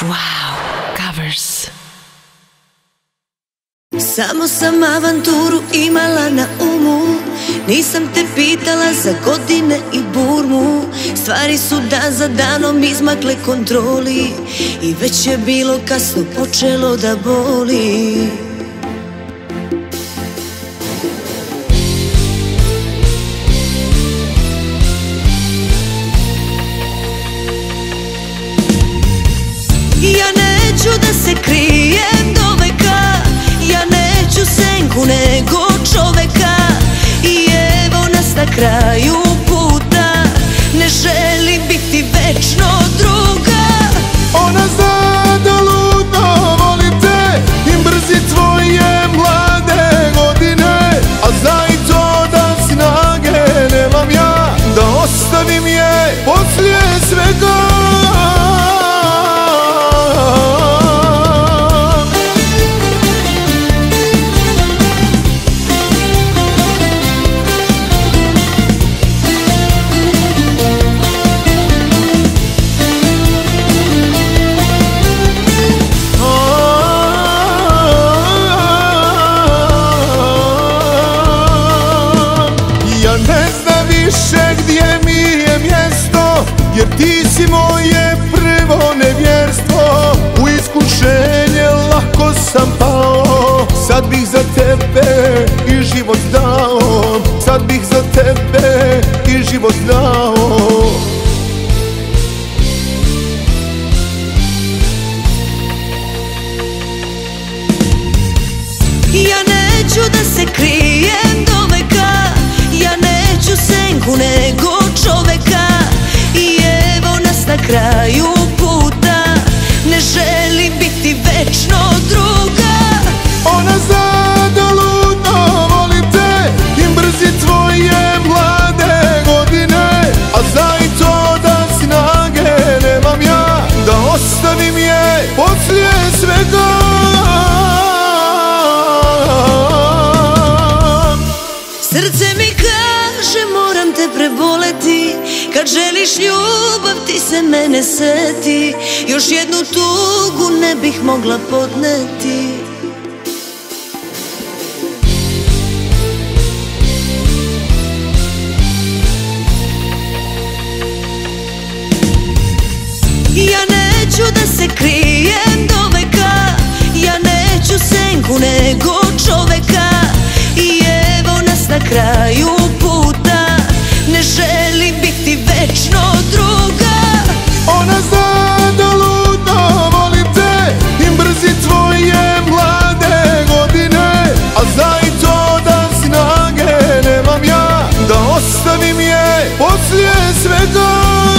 Wow, covers. Samo sam avanturu imala na umu, nisam te pitala za godine i burmu. Stvari su dan za danom izmakle kontroli i već je bilo kasno, počelo da boli. Ja neću da se krijem do veka, ja neću senku nego čoveka. I evo nas na kraju puta, ne želim biti večno druga. Ona zna da ludo volim te i mrzi tvoje mlade godine, a zna i to da snage nemam ja da ostavim je poslije svega. Jer ti si moje prvo nevjerstvo, u iskušenje lako sam pao. Sad bih za tebe i život dao, sad bih za tebe i život dao. Ja neću da se krijem do veka, ja neću senku nego čoveka. I evo nas na kraju puta, ne želim biti večno druga. Ona zna da ludo volim te i mrzi tvoje mlade godine, a zna i to da snage nemam ja da ostavim je poslije svega. Srce mi kaže moram te preboleti, kad želiš ljubav ti se mene seti. Još jednu tugu ne bih mogla podneti. Ja neću da se krijem do veka, ja neću senku nego čoveka. I evo nas na kraju puta, ne želim biti večno druga. Ona zna da ludo volim te i mrzi tvoje mlade godine, a zna i to da snage nemam ja da ostavim je poslije svega.